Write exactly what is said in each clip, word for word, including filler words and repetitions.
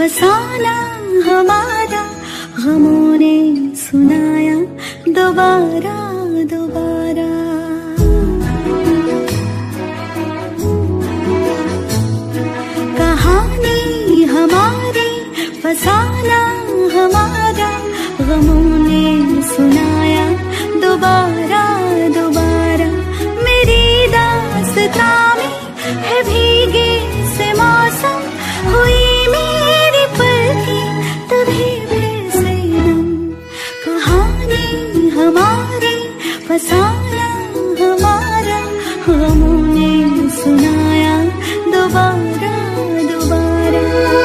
फसाना हमारा, गमों ने सुनाया दोबारा दोबारा। कहानी हमारी, फसाना हमारा, गमों ने सुनाया दोबारा दोबारा। मेरी दास्तां में है भीगे से मौसम, हुई मेरी पलकें तभी फिर से नम। कहानी हमारी, फसाना हमारा, गमों ने सुनाया दोबारा दोबारा।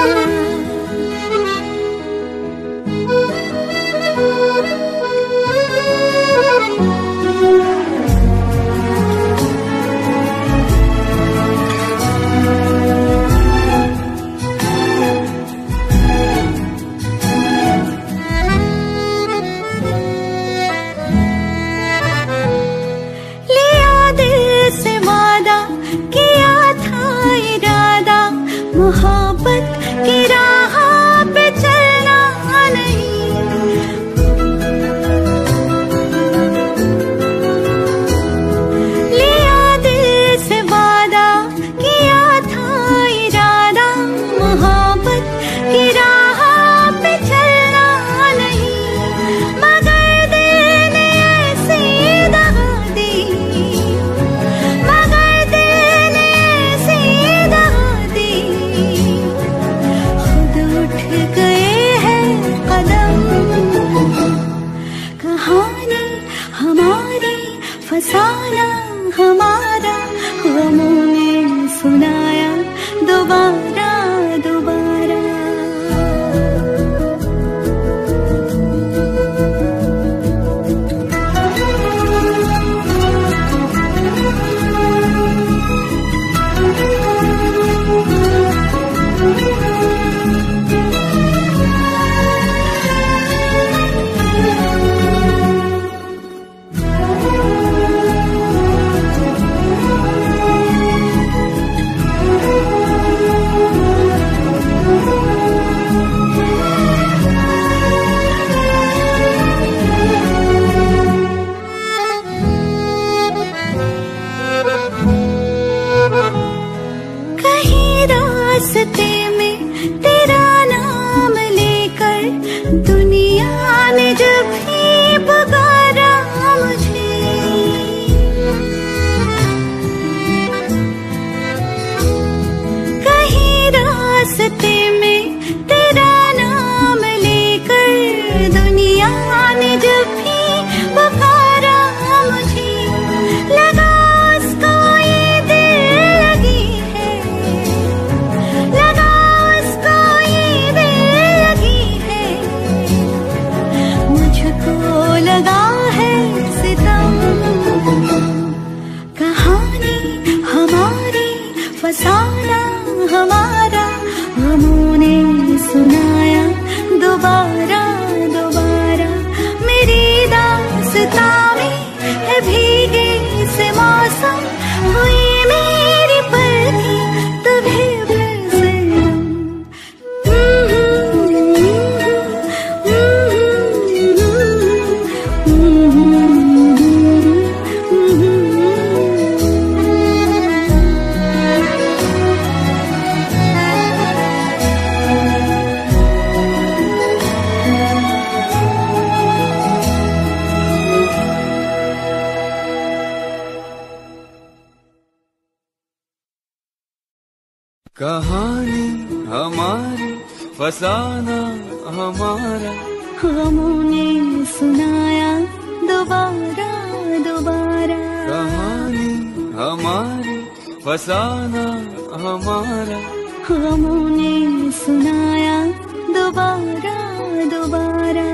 मोहब्बत की राह पे चलना नहीं, लिया दिल से वादा, किया था इरादा, मोहब्बत की राह पे चलना नहीं। मगर दिल ने ऐसी दगा दी, मगर दिल ने ऐसी दगा दी, गए हैं कदम। कहानी हमारी, फसाना हमारा, गमों ने सुनाया दोबारा दोबारा। रास्ते में तेरा नाम लेकर दुनिया ने जब भी पुकारा मुझे, कहीं रास्ते में तेरा नाम लेकर दुनिया ने जब भी पुकारा मुझे, लगा उसको ये दिल लगी है, लगा उसको ये दिल लगी है, मुझको लगा है सितम। कहानी हमारी, फसाना हमारा, गमों ने सुनाया दोबारा दोबारा। मेरी दास्तां में है भीगे से मौसम, हुई मेरी पलकें तभी फिर से नम। कहानी हमारी, फसाना हमारा, गमों ने सुनाया दोबारा दोबारा। कहानी हमारी, फसाना हमारा, गमों ने सुनाया दोबारा दोबारा,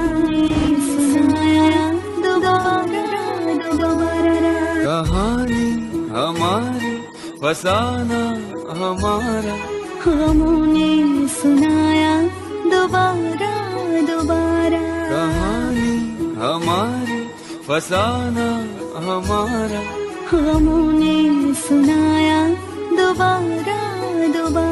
सुनाया दोबारा दोबारा। कहानी हमारी, फसाना हमारा, गमों ने सुनाया दोबारा दोबारा। कहानी हमारी, फसाना हमारा, गमों ने सुनाया दोबारा दोबारा।